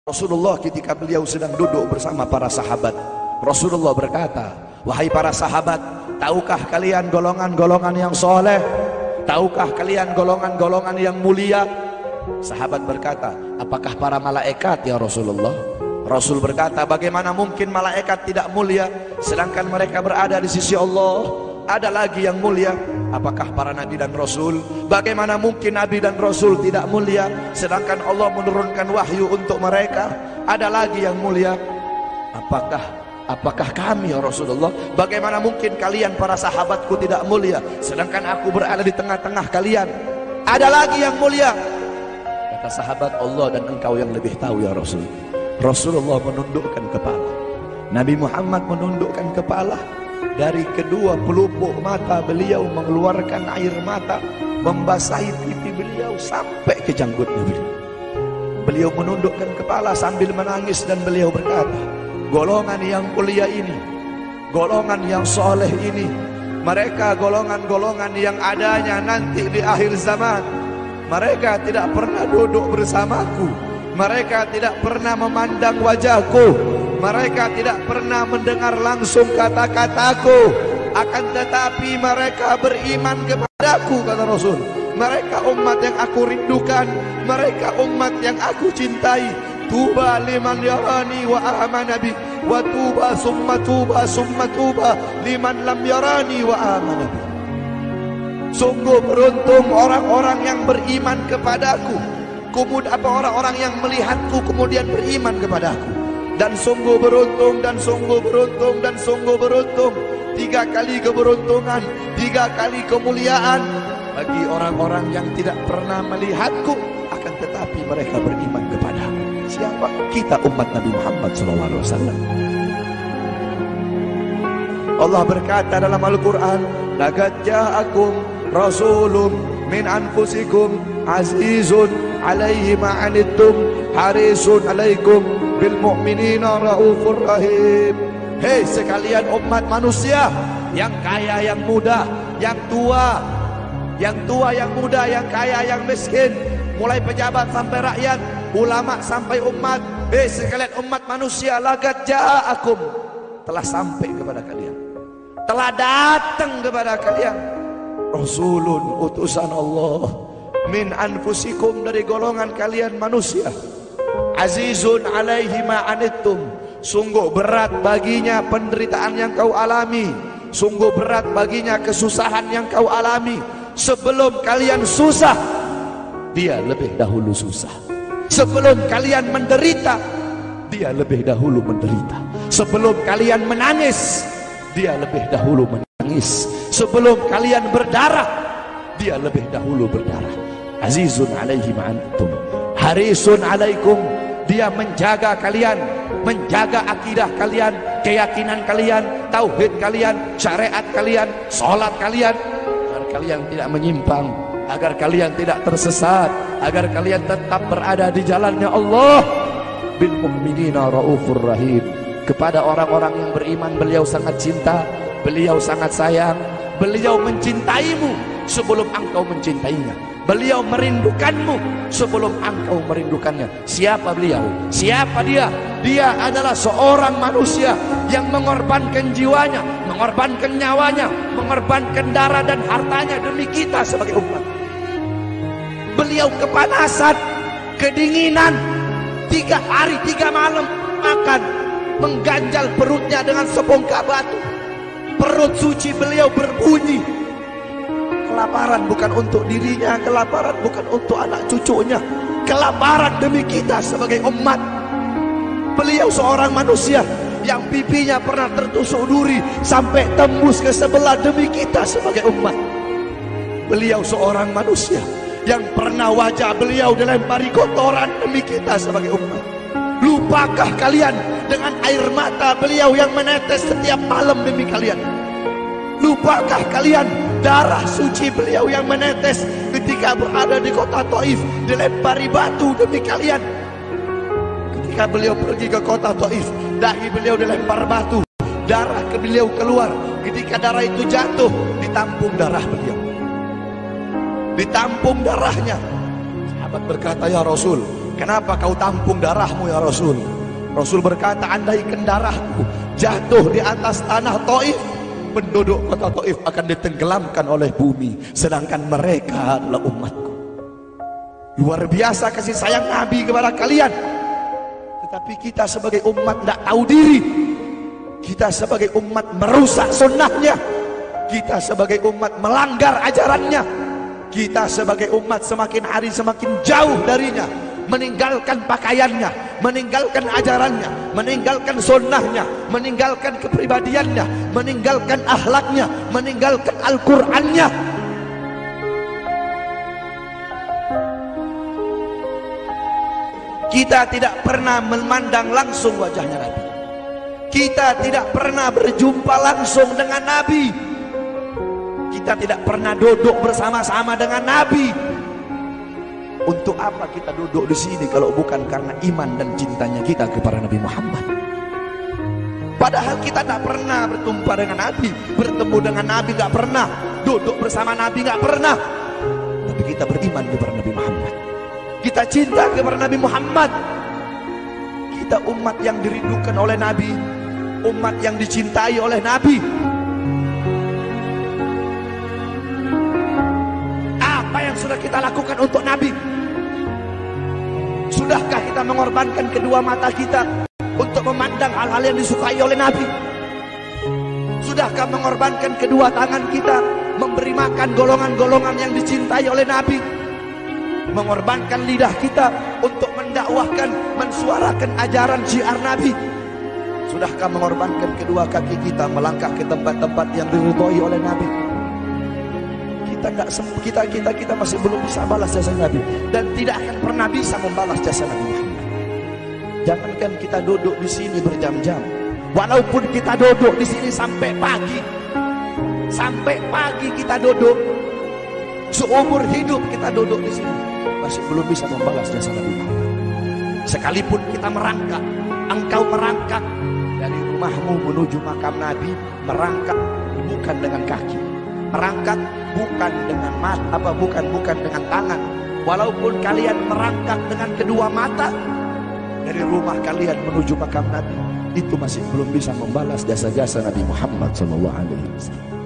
Rasulullah ketika beliau sedang duduk bersama para sahabat, Rasulullah berkata, wahai para sahabat, tahukah kalian golongan-golongan yang soleh? Tahukah kalian golongan-golongan yang mulia? Sahabat berkata, apakah para malaikat ya Rasulullah? Rasul berkata, bagaimana mungkin malaikat tidak mulia sedangkan mereka berada di sisi Allah? Ada lagi yang mulia. Apakah para nabi dan rasul? Bagaimana mungkin nabi dan rasul tidak mulia sedangkan Allah menurunkan wahyu untuk mereka? Ada lagi yang mulia. Apakah kami ya Rasulullah? Bagaimana mungkin kalian para sahabatku tidak mulia sedangkan aku berada di tengah-tengah kalian? Ada lagi yang mulia. Kata sahabat, Allah dan engkau yang lebih tahu ya Rasul. Rasulullah menundukkan kepala, Nabi Muhammad menundukkan kepala. Dari kedua pelupuk mata beliau mengeluarkan air mata, membasahi pipi beliau sampai ke janggutnya beliau. Beliau menundukkan kepala sambil menangis dan beliau berkata, golongan yang mulia ini, golongan yang soleh ini, mereka golongan-golongan yang adanya nanti di akhir zaman. Mereka tidak pernah duduk bersamaku, mereka tidak pernah memandang wajahku, mereka tidak pernah mendengar langsung kata-kataku, akan tetapi mereka beriman kepadaku, kata Rasul. Mereka umat yang aku rindukan, mereka umat yang aku cintai. Tuba liman yarani wa amana bi, wa tuba summa tuba liman lam yarani wa amana bi. Sungguh beruntung orang-orang yang beriman kepadaku, kemudian orang-orang yang melihatku kemudian beriman kepadaku. Dan sungguh beruntung, dan sungguh beruntung, dan sungguh beruntung. 3 kali keberuntungan, 3 kali kemuliaan bagi orang-orang yang tidak pernah melihatku, akan tetapi mereka beriman kepadaku. Siapa? Kita umat Nabi Muhammad SAW. Allah berkata dalam Al-Quran, laqad ja'akum rasulun min anfusikum azizun alaihi ma'anittum harisun alaikum bil mu'minina raufur rahim. Hei sekalian umat manusia, yang kaya, yang muda, yang tua, yang muda, yang kaya, yang miskin, mulai pejabat sampai rakyat, ulama sampai umat. Hei sekalian umat manusia, laqad ja'akum, telah sampai kepada kalian, telah datang kepada kalian rasulun, utusan Allah, min anfusikum, dari golongan kalian manusia, azizun alaihi ma'anittum, sungguh berat baginya penderitaan yang kau alami, sungguh berat baginya kesusahan yang kau alami. Sebelum kalian susah, dia lebih dahulu susah. Sebelum kalian menderita, dia lebih dahulu menderita. Sebelum kalian menangis, dia lebih dahulu menangis. Sebelum kalian berdarah, dia lebih dahulu berdarah. Azizun alaihi ma'anittum harisun alaikum, dia menjaga kalian, menjaga akidah kalian, keyakinan kalian, tauhid kalian, syariat kalian, sholat kalian, agar kalian tidak menyimpang, agar kalian tidak tersesat, agar kalian tetap berada di jalannya Allah. Bil mu'minina raufur rahim, kepada orang-orang yang beriman beliau sangat cinta, beliau sangat sayang, beliau mencintaimu sebelum engkau mencintainya, beliau merindukanmu sebelum engkau merindukannya. Siapa beliau? Siapa dia? Dia adalah seorang manusia yang mengorbankan jiwanya, mengorbankan nyawanya, mengorbankan darah dan hartanya demi kita sebagai umat. Beliau kepanasan, kedinginan, 3 hari 3 malam makan, mengganjal perutnya dengan sebongkah batu. Perut suci beliau berbunyi. Kelaparan bukan untuk dirinya, kelaparan bukan untuk anak cucunya, kelaparan demi kita sebagai umat. Beliau seorang manusia yang pipinya pernah tertusuk duri sampai tembus ke sebelah demi kita sebagai umat. Beliau seorang manusia yang pernah wajah beliau dilempari kotoran demi kita sebagai umat. Lupakah kalian dengan air mata beliau yang menetes setiap malam demi kalian? Lupakah kalian darah suci beliau yang menetes ketika berada di kota Taif, dilempari batu demi kalian? Ketika beliau pergi ke kota Taif, dahi beliau dilempar batu, darah ke beliau keluar. Ketika darah itu jatuh, ditampung darah beliau, ditampung darahnya. Sahabat berkata, ya Rasul, Kenapa kau tampung darahmu ya Rasul? Rasul berkata, andaikan darahku jatuh di atas tanah Taif, penduduk kota Taif akan ditenggelamkan oleh bumi, sedangkan mereka adalah umatku. Luar biasa kasih sayang Nabi kepada kalian. Tetapi kita sebagai umat tidak tahu diri. Kita sebagai umat merusak sunnahnya. Kita sebagai umat melanggar ajarannya. Kita sebagai umat semakin hari semakin jauh darinya, meninggalkan pakaiannya, meninggalkan ajarannya, meninggalkan sunnahnya, meninggalkan kepribadiannya, meninggalkan akhlaknya, meninggalkan Al-Qur'annya. Kita tidak pernah memandang langsung wajahnya Nabi. Kita tidak pernah berjumpa langsung dengan Nabi. Kita tidak pernah duduk bersama-sama dengan Nabi. Untuk apa kita duduk di sini kalau bukan karena iman dan cintanya kita kepada Nabi Muhammad? Padahal kita tak pernah berjumpa dengan Nabi, bertemu dengan Nabi nggak pernah, duduk bersama Nabi nggak pernah. Tapi kita beriman kepada Nabi Muhammad. Kita cinta kepada Nabi Muhammad. Kita umat yang dirindukan oleh Nabi, umat yang dicintai oleh Nabi. Apa yang sudah kita lakukan untuk Nabi? Sudahkah kita mengorbankan kedua mata kita untuk memandang hal-hal yang disukai oleh Nabi? Sudahkah mengorbankan kedua tangan kita memberi makan golongan-golongan yang dicintai oleh Nabi? Mengorbankan lidah kita untuk mendakwahkan, mensuarakan ajaran syiar Nabi? Sudahkah mengorbankan kedua kaki kita melangkah ke tempat-tempat yang diridhoi oleh Nabi? Kita masih belum bisa balas jasa Nabi, dan tidak akan pernah bisa membalas jasa Nabi Muhammad. Jangankan kita duduk di sini berjam-jam, walaupun kita duduk di sini sampai pagi kita duduk, seumur hidup kita duduk di sini, masih belum bisa membalas jasa Nabi Muhammad. Sekalipun kita merangkak, engkau merangkak dari rumahmu menuju makam Nabi, merangkak bukan dengan kaki, merangkak bukan dengan mata, bukan dengan tangan. Walaupun kalian merangkak dengan kedua mata dari rumah kalian menuju makam Nabi, itu masih belum bisa membalas jasa-jasa Nabi Muhammad SAW.